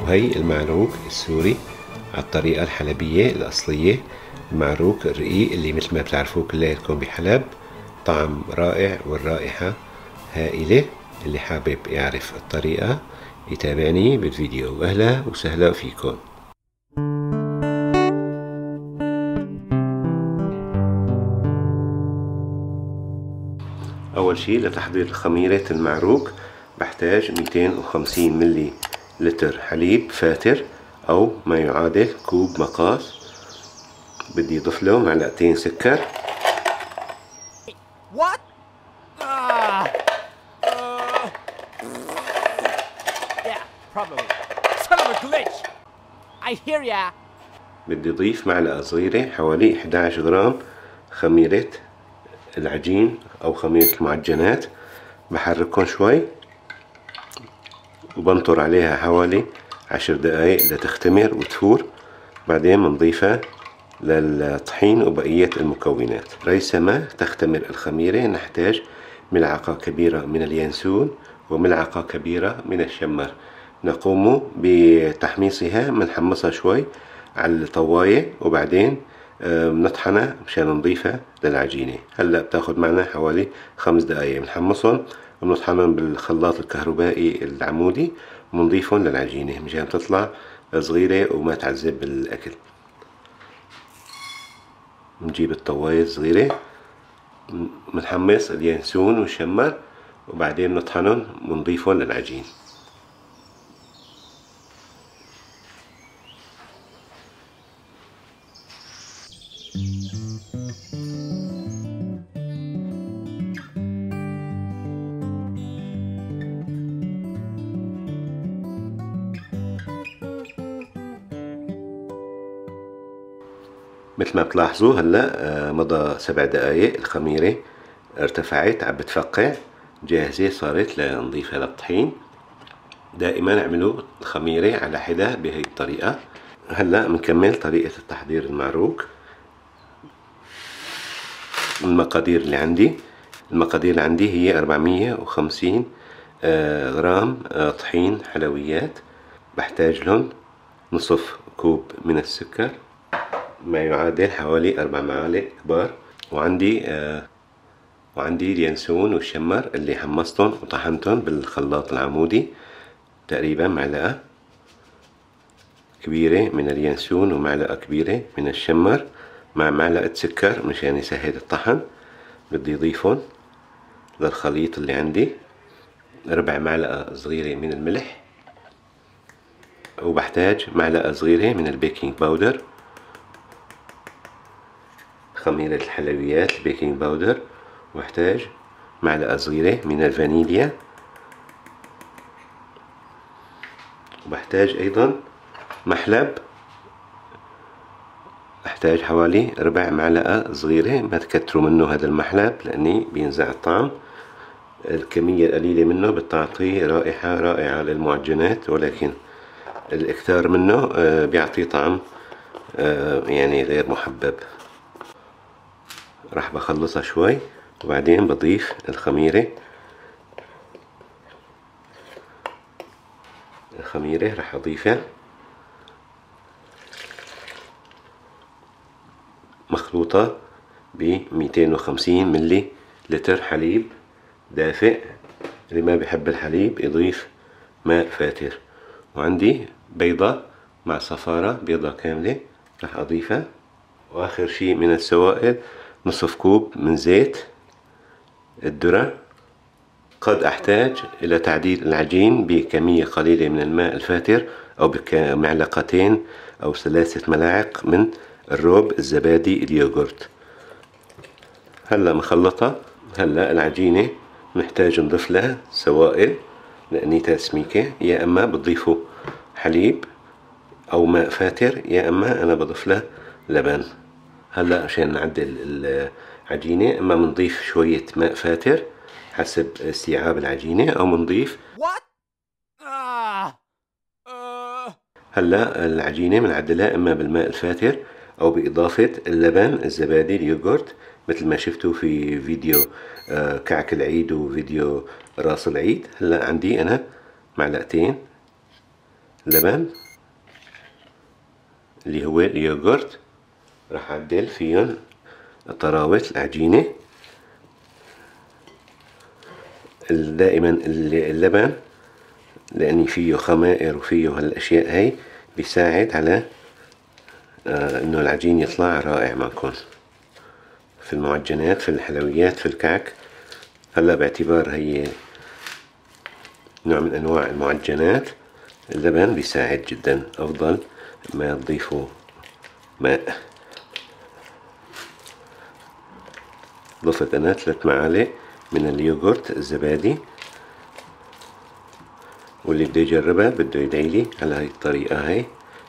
وهي المعروق السوري على الطريقة الحلبية الأصلية. المعروق الرقيق اللي مثل ما بتعرفوه كلياتكم بحلب، طعم رائع والرائحة هائلة. اللي حابب يعرف الطريقة يتابعني بالفيديو، وأهلا وسهلا فيكم. أول شي لتحضير خميرة المعروق بحتاج 250 ملي لتر حليب فاتر أو ما يعادل كوب مقاس. بدي أضيف له معلقتين سكر. بدي أضيف معلقة صغيرة حوالي 11 غرام خميرة العجين أو خميرة المعجنات. بحركهم شوي وبنطر عليها حوالي 10 دقايق لتختمر وتفور. بعدين بنضيفها للطحين وبقية المكونات. ريثما تختمر الخميرة نحتاج ملعقة كبيرة من اليانسون وملعقة كبيرة من الشمر. نقوم بتحميصها، بنحمصها شوي على الطواية وبعدين بنطحنها مشان نضيفها للعجينة. هلا بتاخد معنا حوالي 5 دقايق. بنحمصهم وبنطحنهم بالخلاط الكهربائي العمودي وبنضيفهم للعجينة مشان تطلع صغيرة وما تعذب بالأكل. بنجيب الطواية الصغيرة، بنحمص اليانسون والشمر وبعدين بنطحنهم ونضيفهم للعجين. مثل ما بتلاحظوا هلا مضى 7 دقايق، الخميرة ارتفعت عم بتفقع، جاهزة صارت لنضيفها للطحين. دائما اعملوا الخميرة على حدة بهي الطريقة. هلا بنكمل طريقة التحضير المعروق. المقادير اللي عندي هي 450 غرام طحين حلويات. بحتاج لهم نصف كوب من السكر ما يعادل حوالي 4 معالق كبار، وعندي اليانسون والشمر اللي حمصتهم وطحنتهم بالخلاط العمودي. تقريبا معلقة كبيرة من اليانسون ومعلقة كبيرة من الشمر مع معلقة سكر مشان يسهل الطحن. بدي اضيفهم للخليط اللي عندي. ربع معلقة صغيرة من الملح، وبحتاج معلقة صغيرة من البيكنج باودر، خميرة الحلويات البيكنج باودر، واحتاج معلقة صغيرة من الفانيليا، وبحتاج ايضا محلب. احتاج حوالي ربع معلقة صغيرة، ما تكتروا منه هذا المحلب لاني بينزع الطعم. الكمية القليلة منه بتعطي رائحة رائعة للمعجنات، ولكن الاكثار منه بيعطي طعم يعني غير محبب. راح بخلصها شوي وبعدين بضيف الخميرة راح اضيفها مخلوطة ب 250 ملي لتر حليب دافئ. اللي ما بيحب الحليب يضيف ماء فاتر. وعندي بيضة مع صفارة، بيضة كاملة راح اضيفها. واخر شي من السوائل نصف كوب من زيت الذرة. قد احتاج الى تعديل العجين بكمية قليلة من الماء الفاتر او بمعلقتين او 3 ملاعق من الروب الزبادي اليوغورت. هلا مخلطة. هلا العجينة نحتاج نضيف لها سوائل لأنيتها سميكة، يا اما بتضيفوا حليب او ماء فاتر يا اما انا بضيف لها لبن. هلا عشان نعدل العجينة اما بنضيف شوية ماء فاتر حسب استيعاب العجينة او بنضيف. هلا العجينة بنعدلها اما بالماء الفاتر او باضافة اللبن الزبادي اليوغورت مثل ما شفتوا في فيديو كعك العيد وفيديو راس العيد. هلا عندي انا معلقتين لبن اللي هو اليوغورت، راح أعدل فيهم طراوة العجينة. دائما اللبن لأني فيه خمائر وفيه هالأشياء هاي بيساعد على إنه العجين يطلع رائع معكم في المعجنات، في الحلويات، في الكعك. هلا باعتبار هي نوع من أنواع المعجنات، اللبن بيساعد جدا، أفضل ما تضيفوا ماء. ضفت أنا 3 معالق من اليوغورت الزبادي، واللي بده يجربها بده يدعيلي على هاي الطريقة هاي.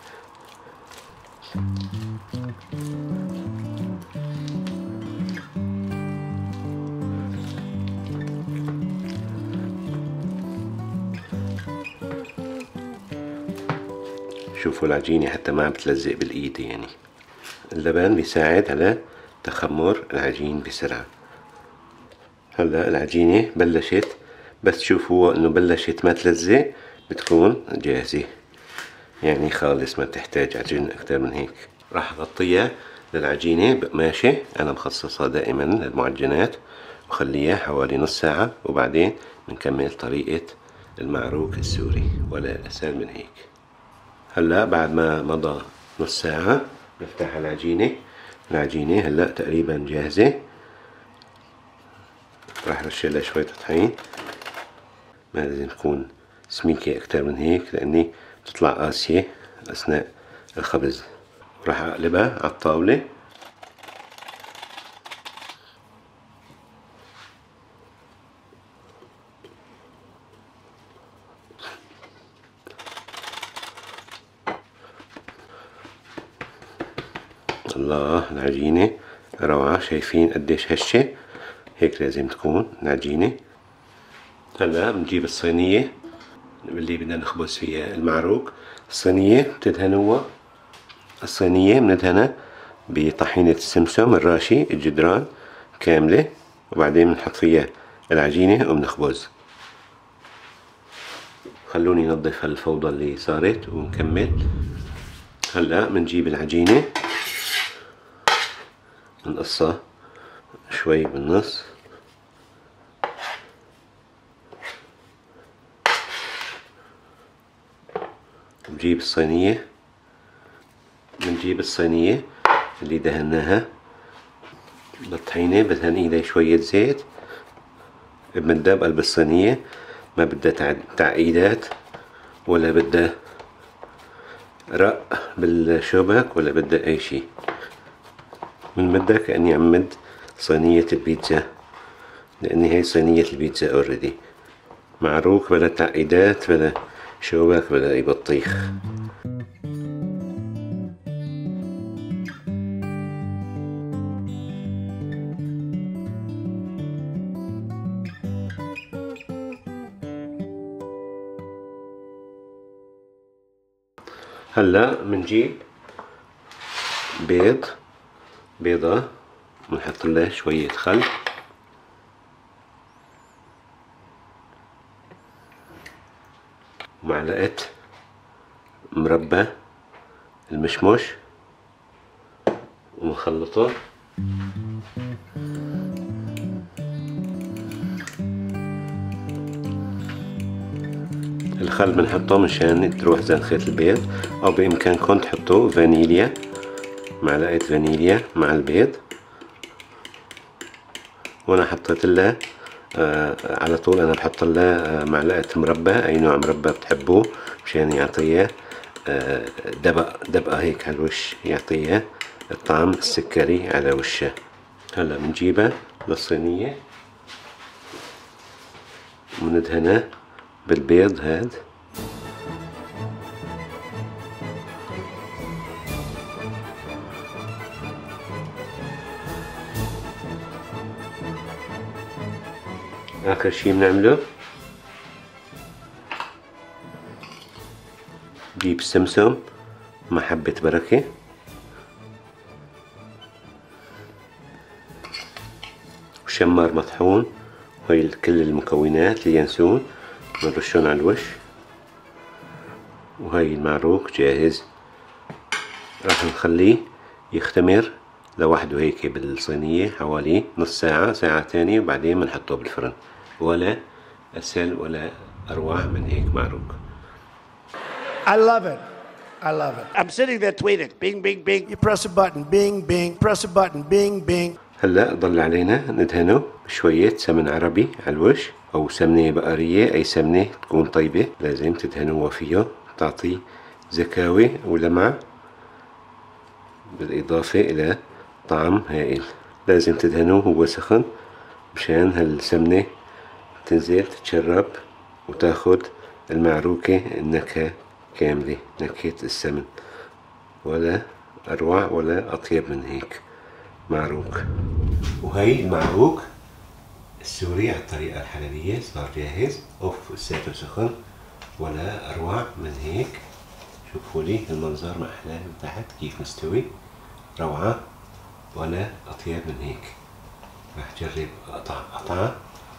شوفوا العجينة حتى ما عم بتلزق بالإيد يعني. اللبن بيساعد على تخمر العجين بسرعة. هلا العجينة بلشت، بس تشوفوا انه بلشت ما تلزق بتكون جاهزة يعني خالص، ما تحتاج عجين اكتر من هيك. راح اغطيها للعجينة بقماشة انا مخصصة دائما للمعجنات، وخليها حوالي نص ساعة، وبعدين بنكمل طريقة المعروك السوري ولا اسهل من هيك. هلا بعد ما مضى نص ساعة نفتح العجينة هلا تقريبا جاهزة. راح رشلها شوية طحين، ما لازم تكون سميكة أكتر من هيك لأني بتطلع قاسية أثناء الخبز. راح أقلبها على الطاولة. الله العجينة روعة، شايفين قديش هشة؟ هيك لازم تكون العجينة. هلا بنجيب الصينية اللي بدنا نخبز فيها المعروك. الصينية بتدهنوها، الصينية بندهنها بطحينة السمسم الراشي الجدران كاملة، وبعدين بنحط فيها العجينة وبنخبز. خلوني ننظف هالفوضى اللي صارت ونكمل. هلا بنجيب العجينة بنقصها شوي بالنص، بنجيب الصينية اللي دهناها بالطحينة، بدهن ايدي شوية زيت، بمدها بقلب الصينية، ما بدها تعقيدات ولا بدها رق بالشوبك ولا بدها اي شي. بنمدها كأني عم مد صينية البيتزا، لأني هي صينية البيتزا اوريدي معروك، بلا تعقيدات بلا شوبك بلا اي بطيخ. هلا بنجيب بيضة بنحط لها شوية خل، ومعلقة مربى المشمش، ونخلطه. الخل بنحطه مشان تروح زنخة البيض، او بامكانكم تحطوا فانيليا، معلقة فانيليا مع البيض. وانا حطيت لها على طول انا بحط لها معلقة مربى، اي نوع مربى بتحبوه مشان يعطيها دبقة هيك على الوش، يعطيها الطعم السكري على وشها. هلا بنجيبها للصينية وندهنها بالبيض هاد. آخر شي بنعمله نجيب سمسم مع حبة بركة، وشمار مطحون، وهي كل المكونات اليانسون بنرشهم على الوش. وهاي المعروك جاهز. راح نخليه يختمر لوحده هيك بالصينية حوالي نص ساعة ساعة تانية، وبعدين بنحطه بالفرن. ولا أسهل ولا أروع من هيك معروك. I love it. I love it. I'm sitting there tweeting, bing, bing, bing. You press a button, bing, bing. Press a button, bing, bing. هلا ضل علينا ندهنه بشوية سمن عربي على الوش، أو سمنة بقرية، أي سمنة تكون طيبة لازم تدهنوها فيه، تعطي زكاوة ولمعة بالإضافة إلى طعم هائل. لازم تدهنوه هو سخن مشان هالسمنة تنزل تتشرب وتاخد المعروكة النكهة كاملة، نكهة السمن. ولا أروع ولا أطيب من هيك معروك. وهي المعروك السوري على الطريقة الحلبية صار جاهز. اوف لساته سخن. ولا أروع من هيك. شوفوا لي المنظر ما أحلاه من تحت كيف مستوي، روعة. ولا أطيب من هيك. راح أجرب أقطع قطعة.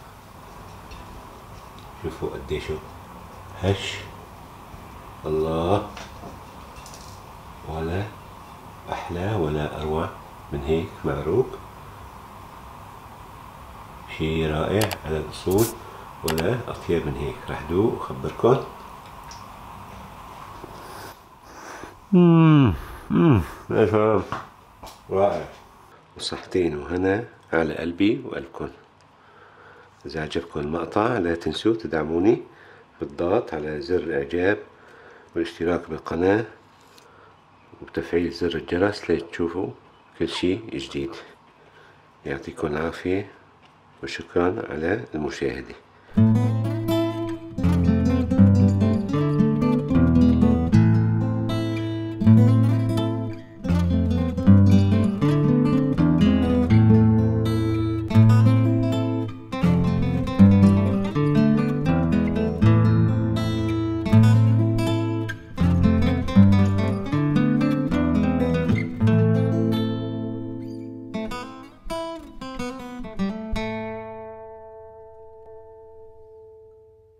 شوفوا قديشو هش. الله، ولا أحلى ولا أروع من هيك معروك. شي رائع على الأصول. ولا أطيب من هيك. راح دوق وأخبركن. يا سلام، رائع. وصحتين وهنا على قلبي وقلبكن. إذا عجبكن المقطع لا تنسوا تدعموني بالضغط على زر الإعجاب والاشتراك بالقناة وتفعيل زر الجرس لتشوفوا كل شي جديد. يعطيكم العافية وشكرا على المشاهدة.